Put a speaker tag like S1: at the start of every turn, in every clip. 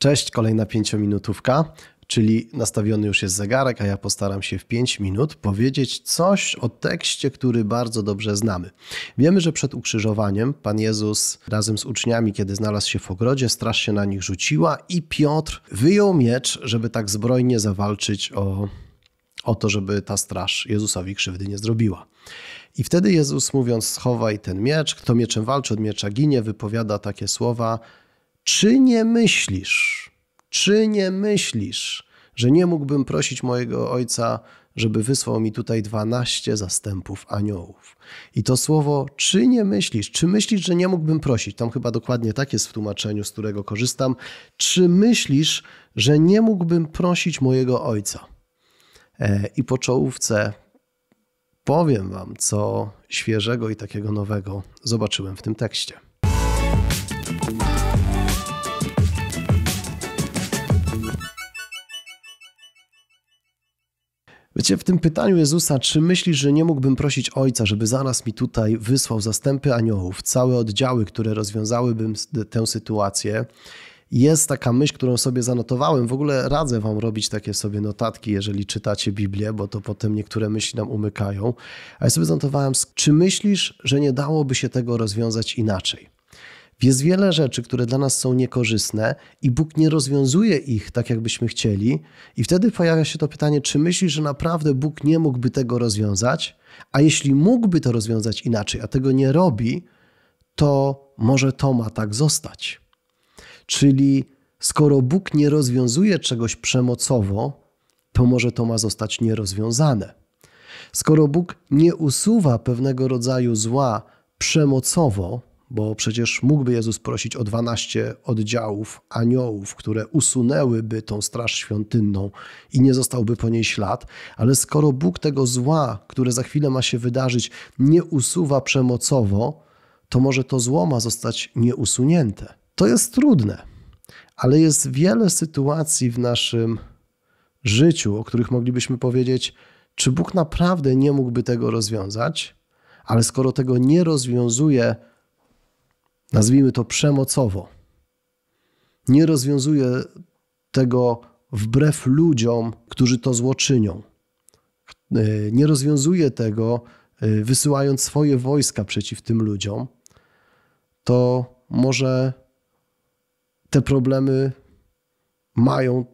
S1: Cześć, kolejna 5-minutówka, czyli nastawiony już jest zegarek, a ja postaram się w 5 minut powiedzieć coś o tekście, który bardzo dobrze znamy. Wiemy, że przed ukrzyżowaniem Pan Jezus razem z uczniami, kiedy znalazł się w ogrodzie, straż się na nich rzuciła i Piotr wyjął miecz, żeby tak zbrojnie zawalczyć o to, żeby ta straż Jezusowi krzywdy nie zrobiła. I wtedy Jezus, mówiąc: schowaj ten miecz, kto mieczem walczy, od miecza ginie, wypowiada takie słowa: czy nie myślisz, że nie mógłbym prosić mojego Ojca, żeby wysłał mi tutaj 12 zastępów aniołów? I to słowo czy myślisz, że nie mógłbym prosić? Tam chyba dokładnie tak jest w tłumaczeniu, z którego korzystam. Czy myślisz, że nie mógłbym prosić mojego Ojca? I po czołówce powiem wam, co świeżego i takiego nowego zobaczyłem w tym tekście. Wiecie, w tym pytaniu Jezusa, czy myślisz, że nie mógłbym prosić Ojca, żeby zaraz mi tutaj wysłał zastępy aniołów, całe oddziały, które rozwiązałyby tę sytuację, jest taka myśl, którą sobie zanotowałem. W ogóle radzę wam robić takie sobie notatki, jeżeli czytacie Biblię, bo to potem niektóre myśli nam umykają. A ja sobie zanotowałem: czy myślisz, że nie dałoby się tego rozwiązać inaczej? Jest wiele rzeczy, które dla nas są niekorzystne i Bóg nie rozwiązuje ich tak, jakbyśmy chcieli. I wtedy pojawia się to pytanie, czy myślisz, że naprawdę Bóg nie mógłby tego rozwiązać? A jeśli mógłby to rozwiązać inaczej, a tego nie robi, to może to ma tak zostać. Czyli skoro Bóg nie rozwiązuje czegoś przemocowo, to może to ma zostać nierozwiązane. Skoro Bóg nie usuwa pewnego rodzaju zła przemocowo, bo przecież mógłby Jezus prosić o 12 oddziałów aniołów, które usunęłyby tą straż świątynną i nie zostałby po niej ślad, ale skoro Bóg tego zła, które za chwilę ma się wydarzyć, nie usuwa przemocowo, to może to zło ma zostać nieusunięte. To jest trudne, ale jest wiele sytuacji w naszym życiu, o których moglibyśmy powiedzieć, czy Bóg naprawdę nie mógłby tego rozwiązać, ale skoro tego nie rozwiązuje, nazwijmy to przemocowo, nie rozwiązuje tego wbrew ludziom, którzy to zło czynią, nie rozwiązuje tego, wysyłając swoje wojska przeciw tym ludziom, to może te problemy mają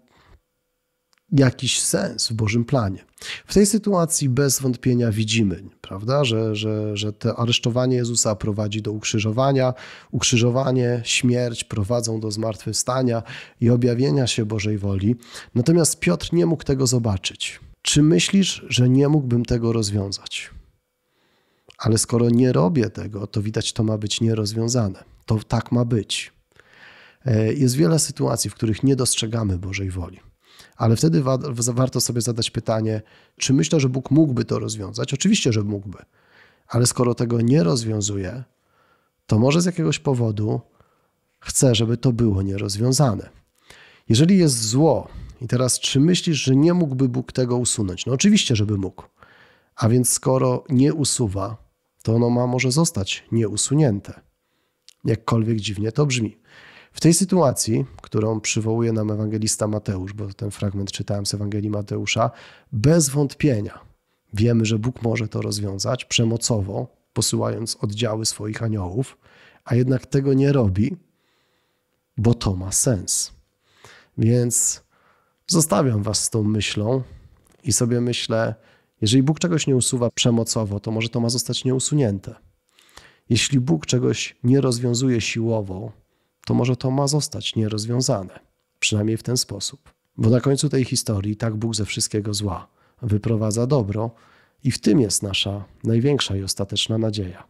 S1: jakiś sens w Bożym planie. W tej sytuacji bez wątpienia widzimy, prawda, że to aresztowanie Jezusa prowadzi do ukrzyżowania, ukrzyżowanie, śmierć prowadzą do zmartwychwstania i objawienia się Bożej woli. Natomiast Piotr nie mógł tego zobaczyć. Czy myślisz, że nie mógłbym tego rozwiązać? Ale skoro nie robię tego, to widać, to ma być nierozwiązane. To tak ma być. Jest wiele sytuacji, w których nie dostrzegamy Bożej woli. Ale wtedy warto sobie zadać pytanie, czy myślę, że Bóg mógłby to rozwiązać? Oczywiście, że mógłby. Ale skoro tego nie rozwiązuje, to może z jakiegoś powodu chce, żeby to było nierozwiązane. Jeżeli jest zło, i teraz czy myślisz, że nie mógłby Bóg tego usunąć? No oczywiście, żeby mógł. A więc skoro nie usuwa, to ono może zostać nieusunięte. Jakkolwiek dziwnie to brzmi. W tej sytuacji, którą przywołuje nam ewangelista Mateusz, bo ten fragment czytałem z Ewangelii Mateusza, bez wątpienia wiemy, że Bóg może to rozwiązać przemocowo, posyłając oddziały swoich aniołów, a jednak tego nie robi, bo to ma sens. Więc zostawiam was z tą myślą i sobie myślę, jeżeli Bóg czegoś nie usuwa przemocowo, to może to ma zostać nieusunięte. Jeśli Bóg czegoś nie rozwiązuje siłowo, to może to ma zostać nierozwiązane. Przynajmniej w ten sposób. Bo na końcu tej historii tak Bóg ze wszystkiego zła wyprowadza dobro i w tym jest nasza największa i ostateczna nadzieja.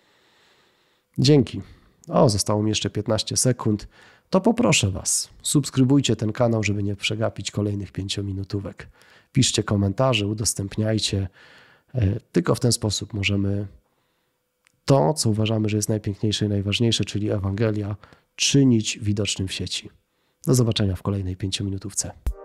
S1: Dzięki. Zostało mi jeszcze 15 sekund. To poproszę was, subskrybujcie ten kanał, żeby nie przegapić kolejnych 5-minutówek. Piszcie komentarze, udostępniajcie. Tylko w ten sposób możemy to, co uważamy, że jest najpiękniejsze i najważniejsze, czyli Ewangelia, czynić widocznym w sieci. Do zobaczenia w kolejnej 5-minutówce.